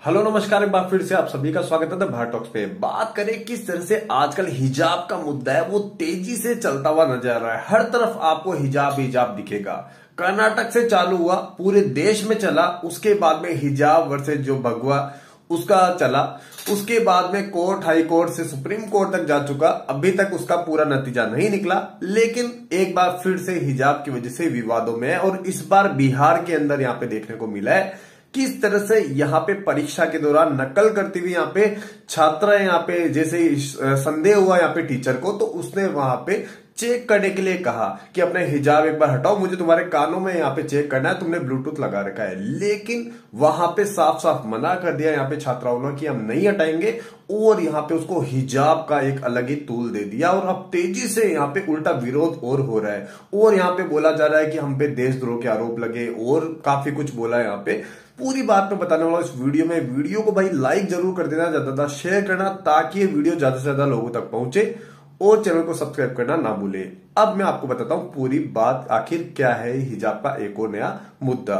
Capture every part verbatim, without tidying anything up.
Hello नमस्कार, एक बार फिर से आप सभी का स्वागत है द भारत टॉक्स पे। बात करें किस तरह से आजकल हिजाब का मुद्दा है वो तेजी से चलता हुआ नजर आ रहा है। हर तरफ आपको हिजाब हिजाब दिखेगा। कर्नाटक से चालू हुआ, पूरे देश में चला, उसके बाद में हिजाब वर्सेस जो भगवा उसका चला, उसके बाद में कोर्ट, हाई कोर्ट से सुप्रीम कोर्ट तक जा चुका। अभी तक उसका पूरा नतीजा नहीं निकला, लेकिन एक बार फिर से हिजाब की वजह से विवादों में है। और इस बार बिहार के अंदर यहाँ पे देखने को मिला है किस तरह से यहाँ पे परीक्षा के दौरान नकल करती हुई यहाँ पे छात्रा यहाँ पे जैसे संदेह हुआ यहाँ पे टीचर को, तो उसने वहां पे चेक करने के लिए कहा कि अपने हिजाब एक बार हटाओ, मुझे तुम्हारे कानों में यहाँ पे चेक करना है, तुमने ब्लूटूथ लगा रखा है। लेकिन वहां पे साफ साफ मना कर दिया यहाँ पे छात्राओं ने कि हम नहीं हटाएंगे, और यहाँ पे उसको हिजाब का एक अलग ही तूल दे दिया। और अब तेजी से यहाँ पे उल्टा विरोध और हो रहा है, और यहाँ पे बोला जा रहा है कि हम पे देशद्रोह के आरोप लगे, और काफी कुछ बोला है यहाँ पे। पूरी बात में बताने वाला इस वीडियो में। वीडियो को भाई लाइक जरूर कर देना, ज्यादा ज्यादा शेयर करना, ताकि ये वीडियो ज्यादा से ज्यादा लोगों तक पहुंचे, और चैनल को सब्सक्राइब करना ना भूले। अब मैं आपको बताता हूं पूरी बात, आखिर क्या है हिजाब का एक और नया मुद्दा।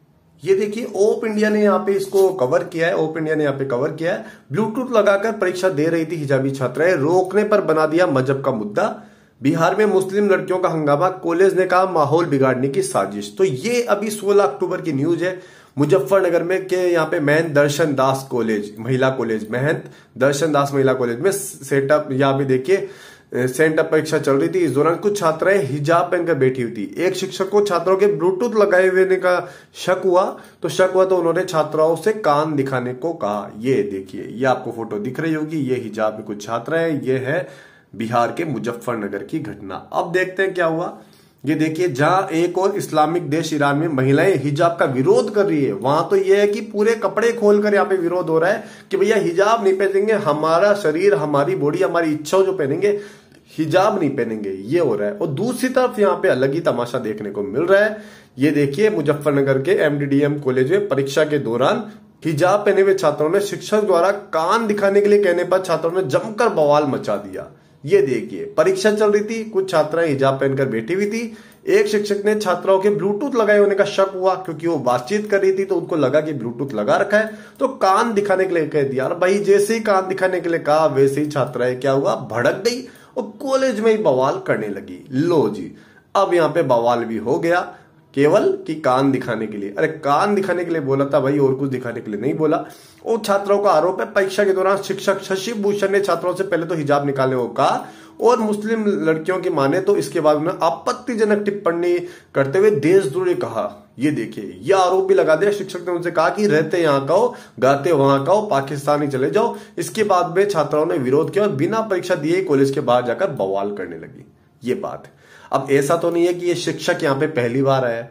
ये देखिए, ओप इंडिया ने यहाँ पे इसको कवर किया है। ओप इंडिया ने यहाँ पे कवर किया है। ब्लूटूथ लगाकर परीक्षा दे रही थी हिजाबी छात्राएं, रोकने पर बना दिया मजहब का मुद्दा। बिहार में मुस्लिम लड़कियों का हंगामा, कॉलेज ने कहा माहौल बिगाड़ने की साजिश। तो ये अभी सोलह अक्टूबर की न्यूज है। मुजफ्फरनगर में के यहाँ पे महंत दर्शन दास कॉलेज, महिला कॉलेज, महंत दर्शन दास महिला कॉलेज में सेटअप, यहाँ पे देखिए सेंटअप परीक्षा चल रही थी। इस दौरान कुछ छात्राएं हिजाब पहनकर बैठी हुई थी। एक शिक्षक को छात्रों के ब्लूटूथ लगाए हुए का शक हुआ तो शक हुआ तो उन्होंने छात्राओं से कान दिखाने को कहा। ये देखिए, ये आपको फोटो दिख रही होगी, ये हिजाब में कुछ छात्र हैं। ये है बिहार के मुजफ्फरनगर की घटना। अब देखते हैं क्या हुआ। ये देखिए, जहां एक और इस्लामिक देश ईरान में महिलाएं हिजाब का विरोध कर रही है, वहां तो यह है कि पूरे कपड़े खोलकर यहाँ पे विरोध हो रहा है कि भैया हिजाब नहीं पहनेंगे, हमारा शरीर, हमारी बॉडी, हमारी इच्छा जो पहनेंगे, हिजाब नहीं पहनेंगे, ये हो रहा है। और दूसरी तरफ यहाँ पे अलग ही तमाशा देखने को मिल रहा है। ये देखिए, मुजफ्फरनगर के एमडीडीएम कॉलेज में परीक्षा के दौरान हिजाब पहने हुए छात्रों ने शिक्षक द्वारा कान दिखाने के लिए कहने पर छात्रों ने जमकर बवाल मचा दिया। ये देखिए, परीक्षा चल रही थी, कुछ छात्राएं हिजाब पहनकर बैठी हुई थी। एक शिक्षक ने छात्राओं के ब्लूटूथ लगाए होने का शक हुआ, क्योंकि वो बातचीत कर रही थी तो उनको लगा कि ब्लूटूथ लगा रखा है, तो कान दिखाने के लिए कह दिया। और भाई जैसे ही कान दिखाने के लिए कहा, वैसे ही छात्राएं क्या हुआ, भड़क गई और कॉलेज में ही बवाल करने लगी। लो जी, अब यहाँ पे बवाल भी हो गया, केवल कि कान दिखाने के लिए। अरे कान दिखाने के लिए बोला था भाई, और कुछ दिखाने के लिए नहीं बोला। और छात्रों का आरोप है परीक्षा के दौरान शिक्षक शशि भूषण ने छात्रों से पहले तो हिजाब निकालने को कहा, और मुस्लिम लड़कियों की माने तो इसके बाद उन्होंने आपत्तिजनक टिप्पणी करते हुए देशद्रोही कहा। ये देखिए, यह आरोप भी लगा दिया। शिक्षक ने उनसे कहा कि रहते यहां का हो, गाते वहां का हो, पाकिस्तानी चले जाओ। इसके बाद में छात्राओं ने विरोध किया और बिना परीक्षा दिए कॉलेज के बाहर जाकर बवाल करने लगी। ये बात है। अब ऐसा तो नहीं है कि ये शिक्षक यहाँ पे पहली बार आया है,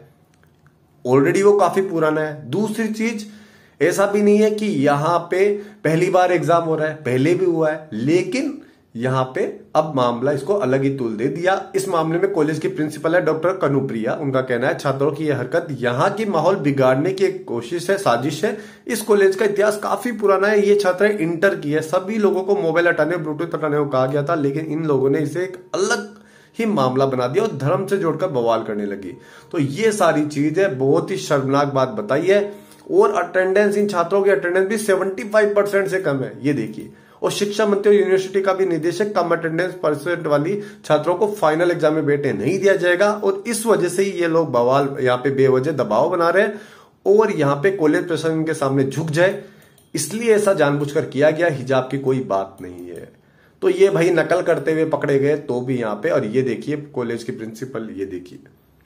ऑलरेडी वो काफी पुराना है। दूसरी चीज, ऐसा भी नहीं है कि यहाँ पे पहली बार एग्जाम हो रहा है, पहले भी हुआ है, लेकिन यहाँ पे अब मामला इसको अलग ही तूल दे दिया। इस मामले में कॉलेज की प्रिंसिपल है डॉक्टर कनुप्रिया। उनका कहना है छात्रों की यह हरकत यहाँ की माहौल बिगाड़ने की एक कोशिश है, साजिश है। इस कॉलेज का इतिहास काफी पुराना है। ये छात्र इंटर की है। सभी लोगों को मोबाइल हटाने, ब्लूटूथ हटाने को कहा गया था, लेकिन इन लोगों ने इसे एक अलग ही मामला बना दिया और धर्म से जोड़कर बवाल करने लगी। तो ये सारी चीजें बहुत ही शर्मनाक बात बताई है। और अटेंडेंस, इन छात्रों की अटेंडेंस भी पचहत्तर परसेंट से कम है। ये देखिए, और शिक्षा मंत्री और यूनिवर्सिटी का भी निर्देशक कम अटेंडेंस परसेंट वाली छात्रों को फाइनल एग्जाम में बैठने नहीं दिया जाएगा। और इस वजह से ही ये लोग बवाल, यहाँ पे बेवजह दबाव बना रहे हैं, और यहाँ पे कॉलेज प्रशासन के सामने झुक जाए, इसलिए ऐसा जानबूझकर किया गया। हिजाब की कोई बात नहीं है। तो ये भाई नकल करते हुए पकड़े गए तो भी यहाँ पे। और ये देखिए कॉलेज की प्रिंसिपल, ये देखिए,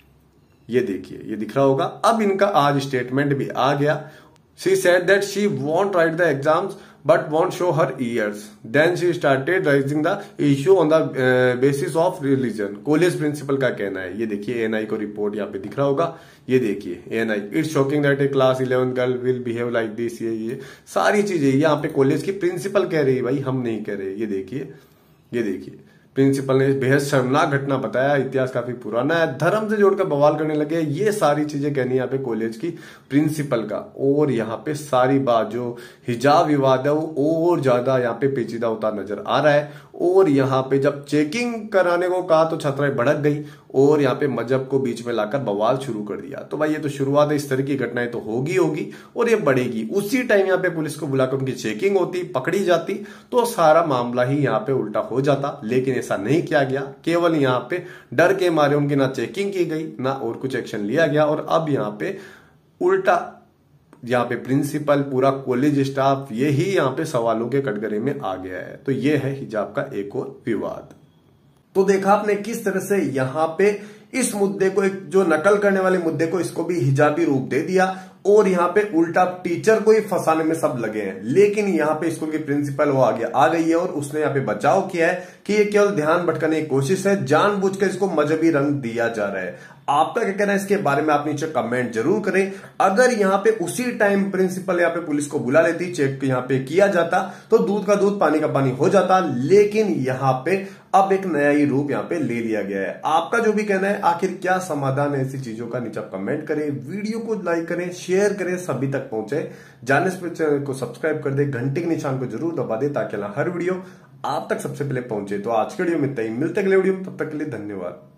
ये देखिए, ये दिख रहा होगा। अब इनका आज स्टेटमेंट भी आ गया। She said that she want write the exams but won't show her ears. Then she started raising the issue on the uh, basis of religion. College principal का कहना है। ये देखिए, एएनआई को रिपोर्ट यहाँ पे दिख रहा होगा। ये देखिए, ANI, it's shocking that a class eleven girl will behave like this. ये ये सारी चीजें यहाँ पे कॉलेज की प्रिंसिपल कह रही है, भाई हम नहीं कह रहे। ये देखिए, ये देखिए, प्रिंसिपल ने बेहद शर्मनाक घटना बताया। इतिहास काफी पुराना है, धर्म से जोड़कर बवाल करने लगे। ये सारी चीजें कहनी यहाँ पे कॉलेज की प्रिंसिपल का। और यहाँ पे सारी बात जो हिजाब विवाद है वो और ज्यादा यहाँ पे पेचीदा होता नजर आ रहा है। और यहाँ पे जब चेकिंग कराने को कहा तो छात्राएं भड़क गई और यहाँ पे मजहब को बीच में लाकर बवाल शुरू कर दिया। तो भाई ये तो शुरुआत है, इस तरह की घटनाएं तो होगी होगी और ये बढ़ेगी। उसी टाइम यहाँ पे पुलिस को बुलाकर उनकी चेकिंग होती, पकड़ी जाती, तो सारा मामला ही यहाँ पे उल्टा हो जाता। लेकिन ऐसा नहीं किया गया, केवल यहाँ पे डर के मारे उनकी ना चेकिंग की गई ना और कुछ एक्शन लिया गया। और अब यहाँ पे उल्टा यहाँ पे प्रिंसिपल, पूरा कॉलेज स्टाफ यही यहाँ पे सवालों के कटघरे में आ गया है। तो ये है हिजाब का एक और विवाद। तो देखा आपने किस तरह से यहाँ पे इस मुद्दे को, एक जो नकल करने वाले मुद्दे को, इसको भी हिजाबी रूप दे दिया और यहाँ पे उल्टा टीचर को ही फंसाने में सब लगे हैं। लेकिन यहाँ पे स्कूल की प्रिंसिपल वो आगे आ गई है और उसने यहाँ पे बचाव किया है कि ये केवल ध्यान भटकाने की कोशिश है, जानबूझकर इसको मजहबी रंग दिया जा रहा है। आपका क्या कहना है इसके बारे में, आप नीचे कमेंट जरूर करें। अगर यहाँ पे उसी टाइम प्रिंसिपल यहाँ पे पुलिस को बुला लेती, चेक यहाँ पे किया जाता, तो दूध का दूध पानी का पानी हो जाता। लेकिन यहाँ पे अब एक नया ही रूप यहाँ पे ले लिया गया है। आपका जो भी कहना है, आखिर क्या समाधान है ऐसी चीजों का, नीचे कमेंट करें, वीडियो को लाइक करें, शेयर करें, सभी तक पहुंचे। जाने से चैनल को सब्सक्राइब कर दे, घंटे के निशान को जरूर दबा दे ताकि हर वीडियो आप तक सबसे पहले पहुंचे। तो आज के वीडियो में इतना ही, मिलते अगले वीडियो में, तब तक के लिए धन्यवाद।